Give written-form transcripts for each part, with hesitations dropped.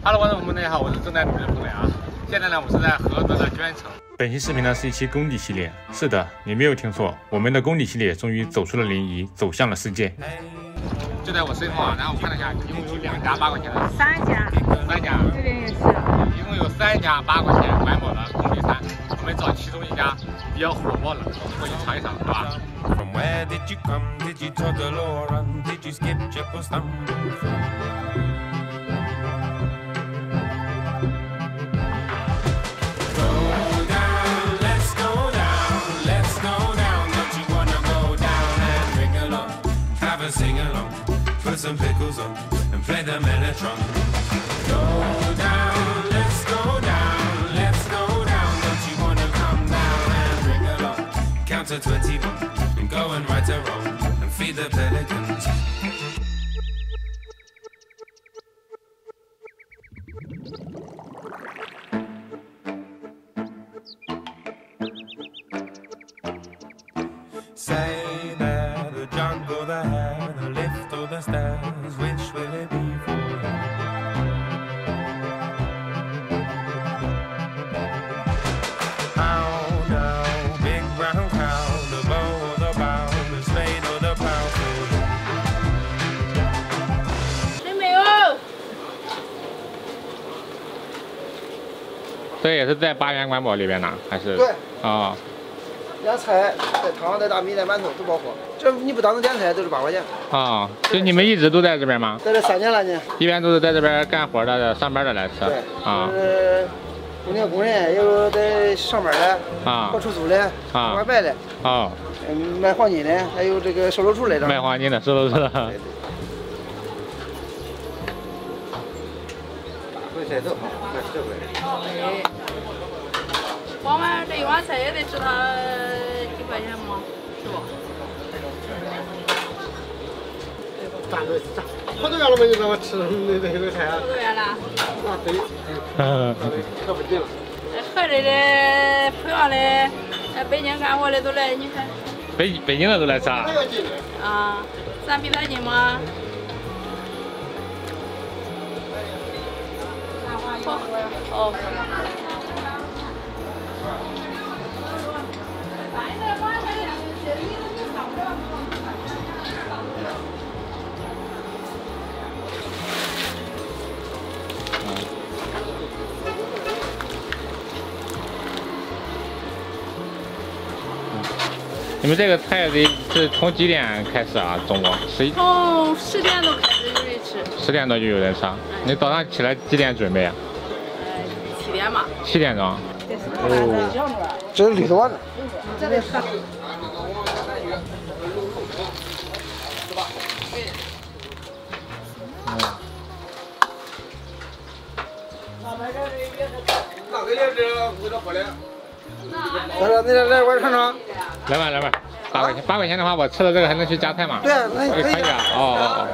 Hello， 观众朋友们，大家好，我是正在努力的彭磊啊。现在呢，我是在菏泽的捐城。本期视频呢是一期工地系列。是的，你没有听错，我们的工地系列终于走出了临沂，走向了世界。就在我身后啊，然后我看了一下，一共有2家8块钱的。3家。这边也是。一共有3家8块钱买我的工地餐，我们找其中一家比较火爆的，过去尝一尝，好吧？ Sing along, put some pickles on, and play the mellotron. Go down, let's go down, let's go down. Don't you wanna come down and bring along? Count to 21 and go and right a wrong and feed the pelicans. Say that the jungle that had a lift all the stairs, which will it be for? How now, big brown cow, the bow or the bow, the spade or the plow for you. 谁没有？ 这也是在8元管饱里边呢，还是？ 对。 啊。 点菜、带汤、带大米、带馒头都包括。这你不当成点菜都是8块钱。 啊，就你们一直都在这边吗？ 在这3年了呢。 一般都是在这边干活的、上班的来吃。 对。 啊。 工人，有在上班的， 啊， 搞出租的， 啊， 玩白的， 啊， 卖黄金的，还有这个售楼处来着。 卖黄金的，售楼处的。对对。 回菜都好，快实惠。 对。我们这一碗菜也得值他几块钱嘛，是不？ 咋都咋？好多元了没？你让我吃那个菜啊？ 好多元了。 啊对。可不对了。 河里的、濮阳的、北京干活的都来，你看。 北京的都来吃啊？ 啊，咱比他近吗？哦。 你们这个菜是从几点开始啊？中午11？ 从10点多开始有人吃。10 点多就有人吃。你早上起来几点准备啊 ？7点吧。 7点钟。 哦，这是绿豆丸子。这得喝。哪个也是味道好的。来碗尝尝。 来吧，8块钱的话，我吃了这个还能去夹菜吗？ 对啊，那可以啊。哦。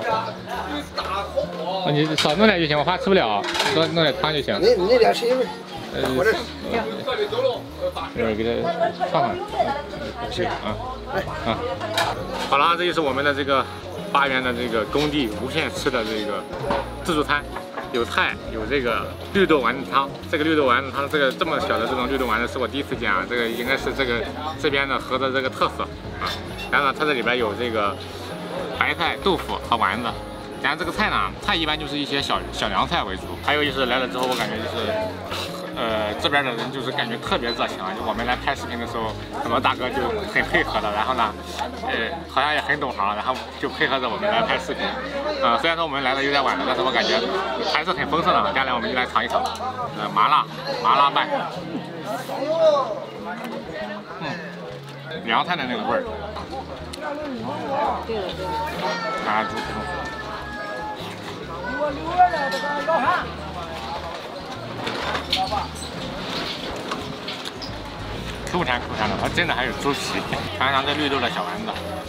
你少弄点就行，我怕吃不了，多弄点汤就行。 你俩吃一份。我这。 一会儿给它放上。行啊。啊。好了，这就是我们的这个8元的这个工地无限吃的这个自助餐。 有菜，有这个绿豆丸子汤。这个绿豆丸子汤，这么小的这种绿豆丸子是我第一次见啊。这个应该是这边的菏泽这个特色啊。然后呢，它这里边有这个白菜、豆腐和丸子。然后这个菜呢，菜一般就是一些小凉菜为主。还有就是来了之后，我感觉就是，这边的人就是感觉特别热情啊。就我们来拍视频的时候，很多大哥就很配合的。然后呢，好像也很懂行，然后就配合着我们来拍视频。虽然说我们来的有点晚了，但是我感觉还是很丰盛的。接下来我们就来尝一尝，麻辣拌，凉菜的那个味儿。啊，猪皮。Q 弹的，它真的还有猪皮。尝尝这绿豆的小丸子。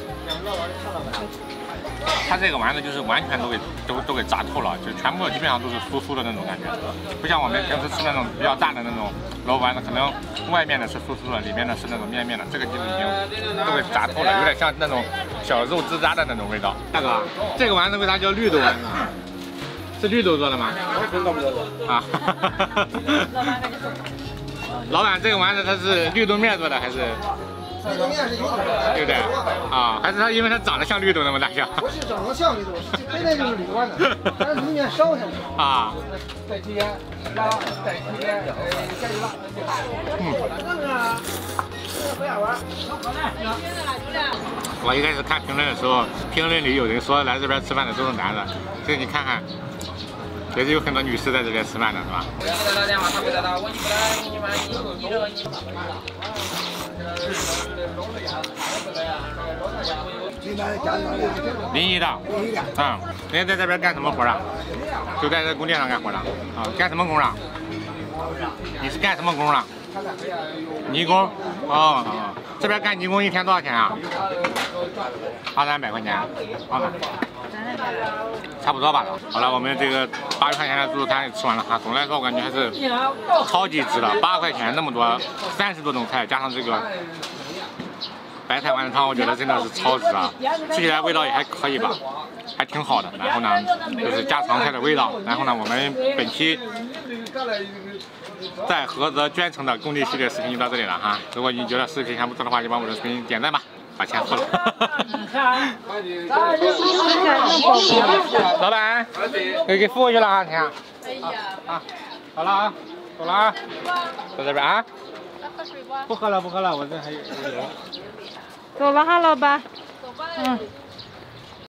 它这个丸子就是完全都给炸透了，就全部基本上都是酥酥的那种感觉，不像我们平时吃那种比较大的那种萝卜丸子，可能外面的是酥酥的，里面的是那种面面的，这个就是已经都给炸透了，有点像那种小肉吱渣的那种味道。大哥，这个丸子为啥叫绿豆丸子？ 是绿豆做的吗？啊，老板，这个丸子它是绿豆面做的还是？ 绿豆面是油豆， 对不对？啊，还是它因为它长得像绿豆那么大小？ 不是长得像绿豆，真的就是绿豆的，但是里面烧下去。 啊。 再提点辣，再提点加油辣。 我一开始看评论的时候，评论里有人说来这边吃饭的都是男的，所以你看看，也是有很多女士在这边吃饭的，是吧？ 我给他打电话，他回来打，我一不来，你妈你这你。 临沂的，人家在这边干什么活啊？就在这工地上干活的。啊，干什么工啊？你是干什么工啊？泥工。哦，这边干泥工一天多少钱啊？200-300块钱。好的。差不多吧。好了，我们这个80块钱的自助餐吃完了哈。总的来说，我感觉还是超级值的，8块钱那么多，30多种菜，加上这个白菜丸子汤，我觉得真的是超值啊！吃起来味道也还可以吧，还挺好的。然后呢，就是家常菜的味道。然后呢，我们本期在菏泽捐城的工地系列视频就到这里了哈。如果你觉得视频还不错的话，就帮我的视频点赞吧。把钱付了。老板，给付过去了啊，钱。 哎呀。 啊，好了啊，走了啊，在这边啊。不喝了，不喝了，我这还有。 走了哈，老板。 走吧。